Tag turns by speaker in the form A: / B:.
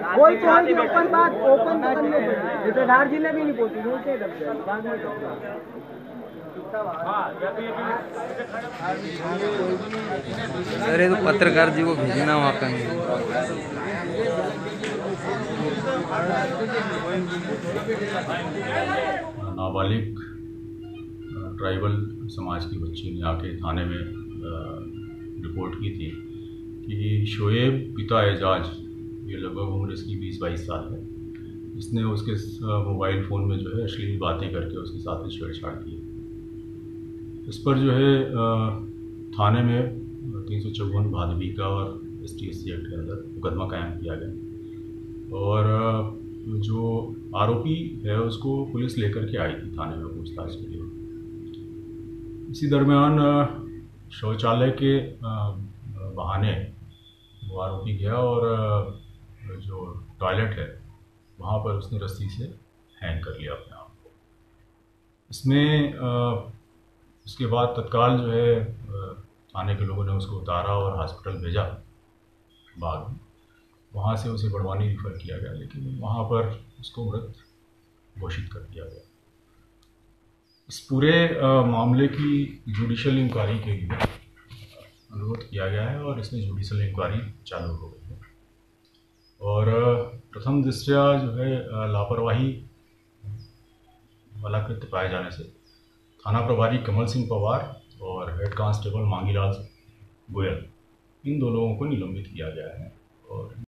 A: कोई तो होगी ओपन बात, ओपन तो करने पड़ेगी। ये तो धार जिले भी नहीं पहुंची, दूसरे दफ्तर बाग में
B: अरे तो पत्रकार जी को भेजना वहाँ का
C: नाबालिग ट्राइबल समाज की बच्ची ने आके थाने में रिपोर्ट की थी कि शोएब पिता एजाज, ये लगभग उम्र इसकी 20-22 साल है, इसने उसके मोबाइल फ़ोन में जो है अश्लील बातें करके उसके साथ में छेड़छाड़ की। इस पर जो है थाने में 354 भादवी का और ST/SC एक्ट के अंदर मुकदमा कायम किया गया और जो आरोपी है उसको पुलिस लेकर के आई थी थाने में पूछताछ के लिए। इसी दरमियान शौचालय के बहाने वो आरोपी गया और जो टॉयलेट है वहाँ पर उसने रस्सी से हैंग कर लिया अपने आप को। इसमें उसके बाद तत्काल जो है थाने के लोगों ने उसको उतारा और हॉस्पिटल भेजा बाग में। वहाँ से उसे बड़वानी रिफ़र किया गया, लेकिन वहाँ पर उसको मृत घोषित कर दिया गया। इस पूरे मामले की जुडिशल इंक्वायरी के लिए अनुरोध किया गया है और इसमें जुडिशल इंक्वायरी चालू हो गई है और प्रथम दृष्टया जो है लापरवाही वाला कृत्य पाए जाने से थाना प्रभारी कमल सिंह पवार और हेड कांस्टेबल मांगीलाल गोयल, इन दो लोगों को निलंबित किया गया है और